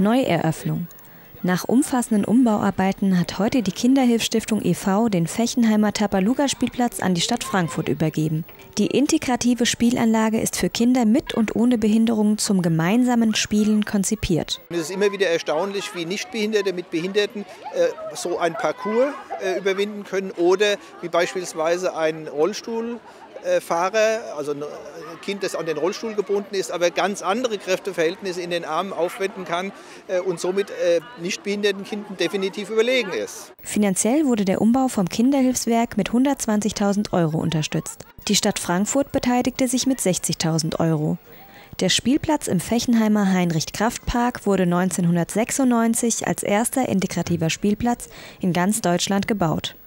Neueröffnung. Nach umfassenden Umbauarbeiten hat heute die Kinderhilfsstiftung e.V. den Fechenheimer Tabaluga-Spielplatz an die Stadt Frankfurt übergeben. Die integrative Spielanlage ist für Kinder mit und ohne Behinderung zum gemeinsamen Spielen konzipiert. Es ist immer wieder erstaunlich, wie Nichtbehinderte mit Behinderten so ein Parcours überwinden können oder wie beispielsweise ein Rollstuhlfahrer, also ein Kind, das an den Rollstuhl gebunden ist, aber ganz andere Kräfteverhältnisse in den Armen aufwenden kann und somit nichtbehinderten Kindern definitiv überlegen ist. Finanziell wurde der Umbau vom Kinderhilfswerk mit 120.000 € unterstützt. Die Stadt Frankfurt beteiligte sich mit 60.000 €. Der Spielplatz im Fechenheimer Heinrich-Kraft-Park wurde 1996 als erster integrativer Spielplatz in ganz Deutschland gebaut.